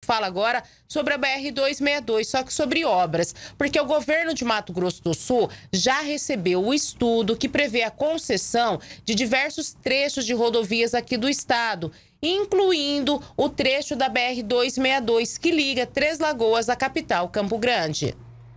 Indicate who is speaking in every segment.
Speaker 1: fala agora sobre a BR-262, só que sobre obras, porque o governo de Mato Grosso do Sul já recebeu o estudo que prevê a concessão de diversos trechos de rodovias aqui do estado, incluindo o trecho da BR-262, que liga Três Lagoas à capital, Campo Grande.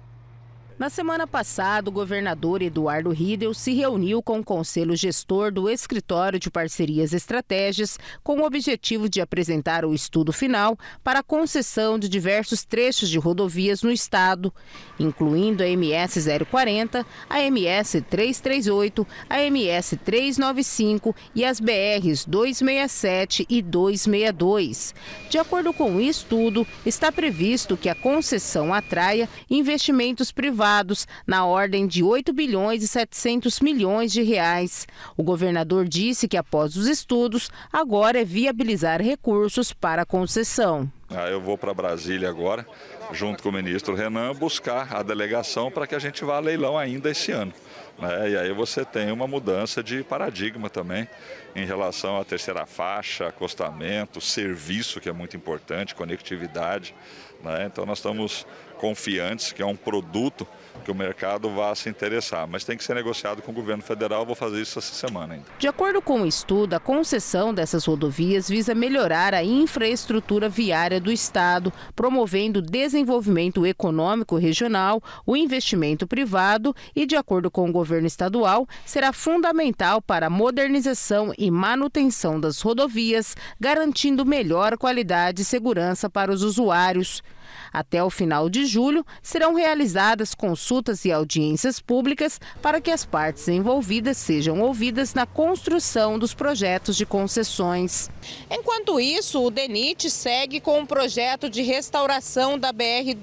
Speaker 1: Na semana passada, o governador Eduardo Riedel se reuniu com o conselho gestor do Escritório de Parcerias Estratégias com o objetivo de apresentar o estudo final para a concessão de diversos trechos de rodovias no estado, incluindo a MS 040, a MS 338, a MS 395 e as BRs 267 e 262. De acordo com o estudo, está previsto que a concessão atraia investimentos privados na ordem de 8 bilhões e 700 milhões de reais. O governador disse que após os estudos, agora é viabilizar recursos para a concessão.
Speaker 2: Eu vou para Brasília agora, junto com o ministro Renan, buscar a delegação para que a gente vá a leilão ainda esse ano. E aí você tem uma mudança de paradigma também em relação à terceira faixa, acostamento, serviço, que é muito importante, conectividade. Então nós estamos confiantes que é um produto que o mercado vá se interessar, mas tem que ser negociado com o governo federal. Vou fazer isso essa semana ainda.
Speaker 1: De acordo com o estudo, a concessão dessas rodovias visa melhorar a infraestrutura viária do estado, promovendo o desenvolvimento econômico regional, o investimento privado e, de acordo com o governo estadual, será fundamental para a modernização e manutenção das rodovias, garantindo melhor qualidade e segurança para os usuários. Até o final de julho, serão realizadas consultas e audiências públicas para que as partes envolvidas sejam ouvidas na construção dos projetos de concessões. Enquanto isso, o DENIT segue com um projeto de restauração da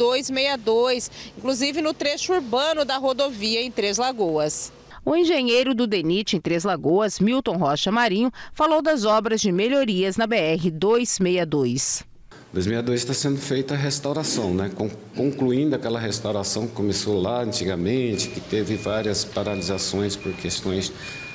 Speaker 1: BR-262, inclusive no trecho urbano da rodovia em Três Lagoas. O engenheiro do DENIT em Três Lagoas, Milton Rocha Marinho, falou das obras de melhorias na BR-262.
Speaker 3: 2002 está sendo feita a restauração, concluindo aquela restauração que começou lá antigamente, que teve várias paralisações por questões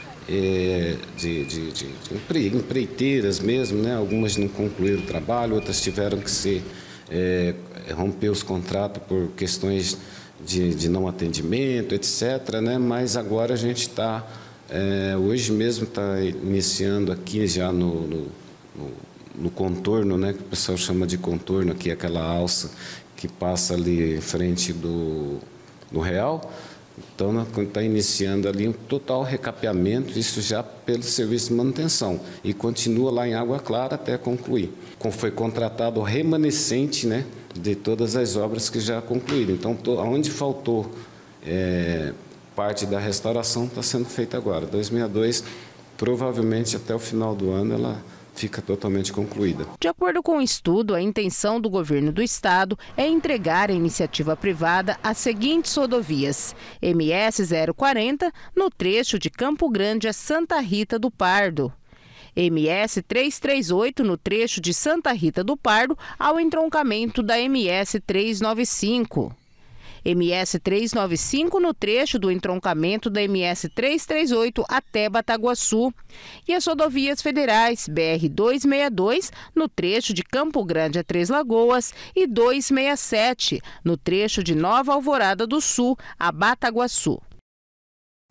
Speaker 3: de empreiteiras mesmo, Algumas não concluíram o trabalho, outras tiveram que romper os contratos por questões de não atendimento, etc. Mas agora a gente está, hoje mesmo está iniciando aqui já no contorno, que o pessoal chama de contorno, que é aquela alça que passa ali em frente do Real. Então, está iniciando ali um total recapeamento, isso já pelo serviço de manutenção, e continua lá em Água Clara até concluir. Foi contratado o remanescente, de todas as obras que já concluíram. Então, onde faltou parte da restauração, está sendo feita agora. 2062, provavelmente até o final do ano, ela fica totalmente concluída.
Speaker 1: De acordo com o estudo, a intenção do governo do estado é entregar à iniciativa privada as seguintes rodovias: MS 040, no trecho de Campo Grande a Santa Rita do Pardo; MS 338, no trecho de Santa Rita do Pardo ao entroncamento da MS 395. MS 395 no trecho do entroncamento da MS 338 até Bataguaçu. E as rodovias federais BR-262 no trecho de Campo Grande a Três Lagoas e 267 no trecho de Nova Alvorada do Sul a Bataguaçu.